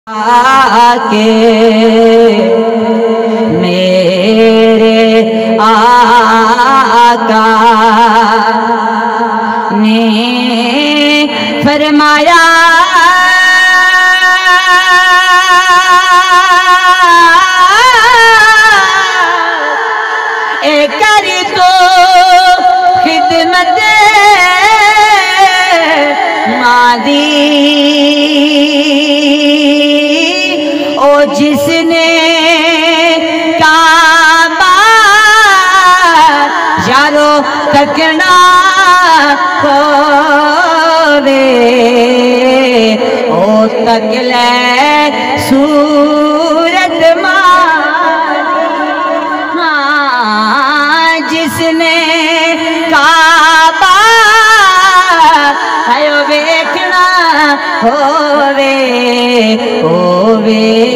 आके मेरे आका ने फरमाया ए कर तो खिदमत मादी ओ जिसने काबा यारो तकना होवे ओ तकले सूरत जिसने काबा है वेखना होवे होवे